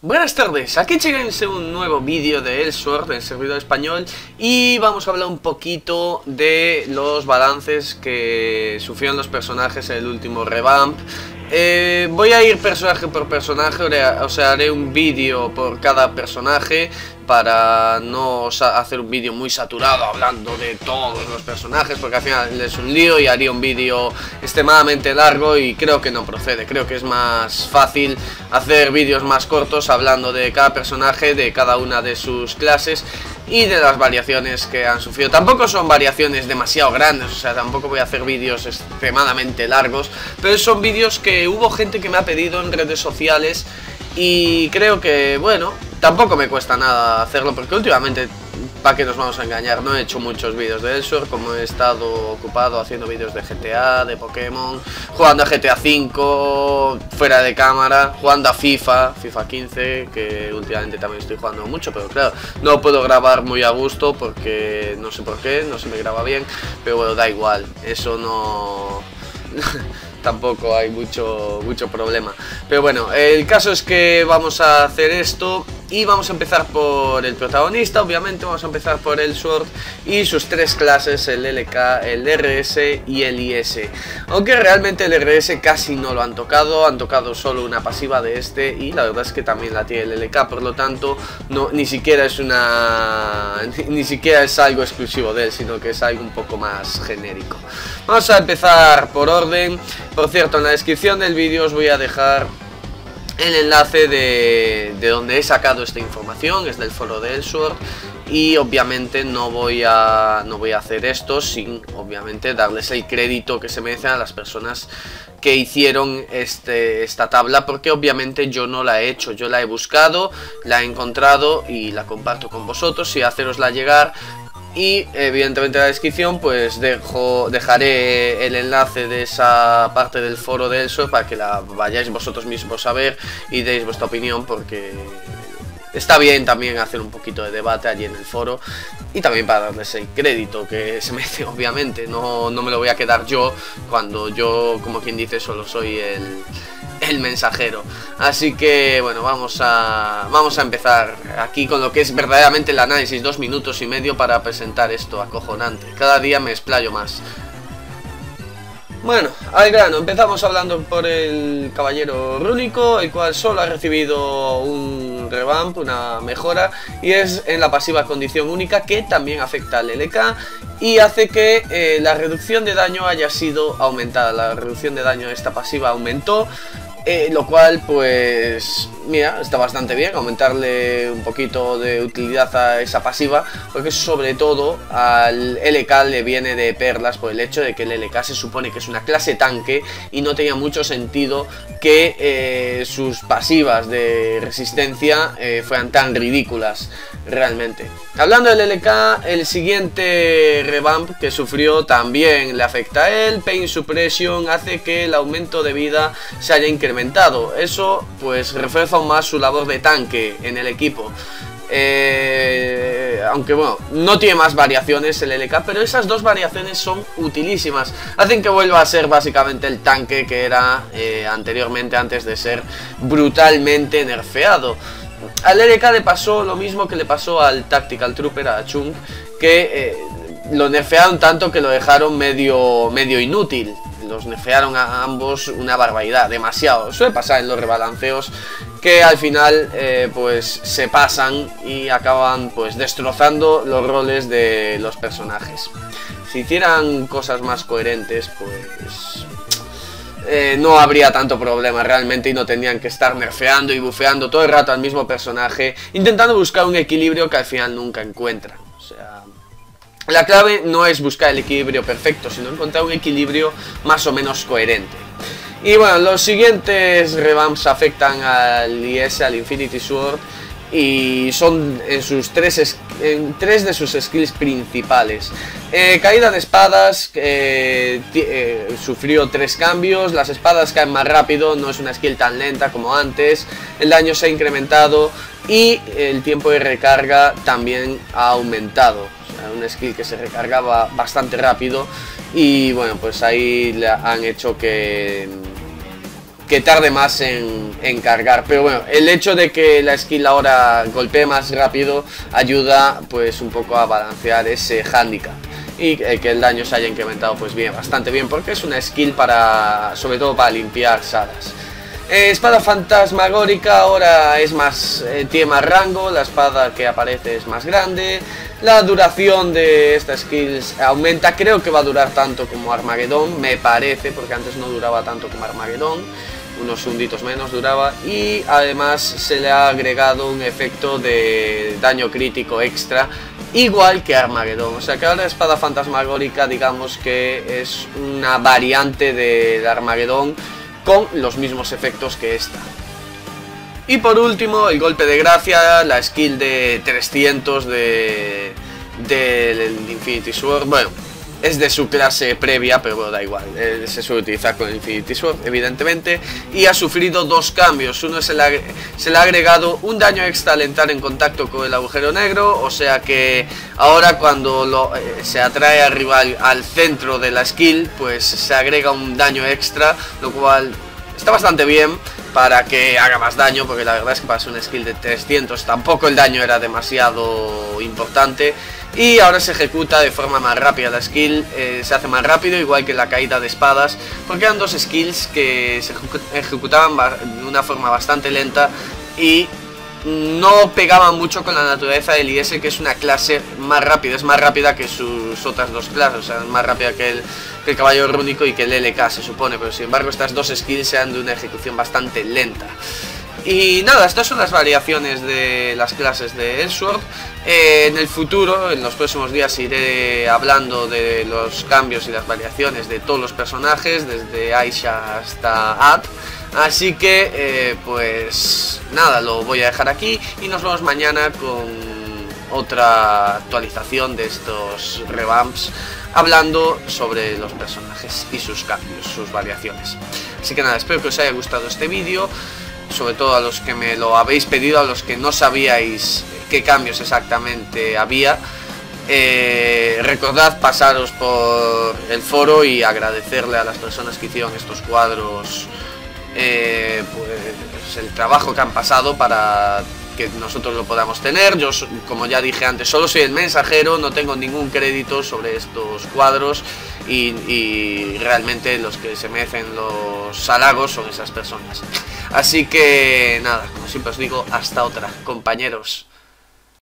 Buenas tardes, aquí lleguense un nuevo vídeo de Elsword en servidor español y vamos a hablar un poquito de los balances que sufrieron los personajes en el último revamp. Voy a ir personaje por personaje, o sea, haré un vídeo por cada personaje para no hacer un vídeo muy saturado hablando de todos los personajes, porque al final es un lío y haría un vídeo extremadamente largo y creo que no procede. Creo que es más fácil hacer vídeos más cortos hablando de cada personaje, de cada una de sus clases y de las variaciones que han sufrido. Tampoco son variaciones demasiado grandes, o sea, tampoco voy a hacer vídeos extremadamente largos, pero son vídeos que hubo gente que me ha pedido en redes sociales y creo que, bueno, tampoco me cuesta nada hacerlo, porque últimamente, para que nos vamos a engañar, no he hecho muchos vídeos de Elsword, como he estado ocupado haciendo vídeos de GTA, de Pokémon, jugando a GTA V, fuera de cámara, jugando a FIFA 15, que últimamente también estoy jugando mucho, pero claro, no puedo grabar muy a gusto porque no sé por qué, no se me graba bien, pero bueno, da igual, eso no... tampoco hay mucho problema. Pero bueno, el caso es que vamos a hacer esto y vamos a empezar por el protagonista. Obviamente vamos a empezar por Elsword y sus tres clases, el LK, el RS y el IS. Aunque realmente el RS casi no lo han tocado solo una pasiva de este y la verdad es que también la tiene el LK, por lo tanto ni siquiera es algo exclusivo de él, sino que es algo un poco más genérico. Vamos a empezar por orden. Por cierto, en la descripción del vídeo os voy a dejar el enlace de donde he sacado esta información, es del foro de Elsword, y obviamente no voy a hacer esto sin obviamente darles el crédito que se merecen a las personas que hicieron esta tabla, porque obviamente yo no la he hecho, yo la he buscado, la he encontrado y la comparto con vosotros y hacerosla llegar. Y evidentemente en la descripción pues dejaré el enlace de esa parte del foro de Elsword para que la vayáis vosotros mismos a ver y deis vuestra opinión, porque está bien también hacer un poquito de debate allí en el foro y también para darles el crédito que se merece. Obviamente no me lo voy a quedar yo cuando yo, como quien dice, solo soy el mensajero. Así que bueno, vamos a empezar aquí con lo que es verdaderamente el análisis. 2 minutos y medio para presentar esto acojonante. Cada día me explayo más. Bueno, al grano, empezamos hablando por el caballero rúnico, el cual solo ha recibido un revamp, una mejora, y es en la pasiva condición única, que también afecta al LK y hace que la reducción de daño haya sido aumentada. La reducción de daño de esta pasiva aumentó, lo cual pues mira, está bastante bien aumentarle un poquito de utilidad a esa pasiva, porque sobre todo al LK le viene de perlas por el hecho de que el LK se supone que es una clase tanque y no tenía mucho sentido que sus pasivas de resistencia fueran tan ridículas realmente. Hablando del LK, el siguiente revamp que sufrió también le afecta a él. Pain Suppression hace que el aumento de vida se haya incrementado. Eso pues refuerza aún más su labor de tanque en el equipo. Aunque bueno, no tiene más variaciones el LK, pero esas dos variaciones son utilísimas. Hacen que vuelva a ser básicamente el tanque que era anteriormente, antes de ser brutalmente nerfeado. Al LK le pasó lo mismo que le pasó al Tactical Trooper, a Chung, que lo nerfearon tanto que lo dejaron medio inútil. Los nerfearon a ambos una barbaridad, demasiado. Suele pasar en los rebalanceos que al final pues se pasan y acaban pues destrozando los roles de los personajes. Si hicieran cosas más coherentes, pues no habría tanto problema realmente y no tendrían que estar nerfeando y bufeando todo el rato al mismo personaje, intentando buscar un equilibrio que al final nunca encuentran. O sea, la clave no es buscar el equilibrio perfecto, sino encontrar un equilibrio más o menos coherente. Y bueno, los siguientes revamps afectan al IS, al Infinity Sword, y son en tres de sus skills principales. Caída de espadas, sufrió 3 cambios. Las espadas caen más rápido, no es una skill tan lenta como antes. El daño se ha incrementado y el tiempo de recarga también ha aumentado. O sea, una skill que se recargaba bastante rápido y bueno, pues ahí le han hecho que que tarde más en cargar. Pero bueno, el hecho de que la skill ahora golpee más rápido ayuda pues un poco a balancear ese handicap. Y que el daño se haya incrementado pues bien, bastante bien, porque es una skill para, sobre todo para limpiar salas. Espada fantasmagórica ahora es más, tiene más rango, la espada que aparece es más grande. La duración de esta skill aumenta, creo que va a durar tanto como Armagedón, me parece, porque antes no duraba tanto como Armagedón, unos segunditos menos duraba. Y además se le ha agregado un efecto de daño crítico extra, igual que Armagedón, o sea que ahora la espada fantasmagórica digamos que es una variante del Armagedón con los mismos efectos que esta. Y por último, el golpe de gracia, la skill de 300 del Infinity Sword. Bueno, es de su clase previa, pero bueno, da igual, se suele utilizar con el Infinity Sword, evidentemente. Y ha sufrido dos cambios. Uno se le ha agregado un daño extra al entrar en contacto con el agujero negro, o sea que ahora cuando se atrae al rival al centro de la skill, pues se agrega un daño extra, lo cual está bastante bien para que haga más daño, porque la verdad es que para ser una skill de 300 tampoco el daño era demasiado importante. Y ahora se ejecuta de forma más rápida la skill, se hace más rápido, igual que la caída de espadas, porque eran dos skills que se ejecutaban de una forma bastante lenta y no pegaban mucho con la naturaleza del IS, que es una clase más rápida, es más rápida que sus otras dos clases, o sea, es más rápida que el caballero rúnico y que el LK se supone, pero sin embargo estas dos skills sean de una ejecución bastante lenta. Y nada, estas son las variaciones de las clases de Elsword. En el futuro, en los próximos días, iré hablando de los cambios y las variaciones de todos los personajes, desde Aisha hasta Ad. Así que, pues nada, lo voy a dejar aquí y nos vemos mañana con otra actualización de estos revamps, hablando sobre los personajes y sus cambios, sus variaciones. Así que nada, espero que os haya gustado este vídeo, sobre todo a los que me lo habéis pedido, a los que no sabíais qué cambios exactamente había. Recordad pasaros por el foro y agradecerle a las personas que hicieron estos cuadros pues el trabajo que han pasado para que nosotros lo podamos tener. Yo, como ya dije antes, solo soy el mensajero, no tengo ningún crédito sobre estos cuadros y realmente los que se merecen los halagos son esas personas. Así que nada, como siempre os digo, hasta otra, compañeros.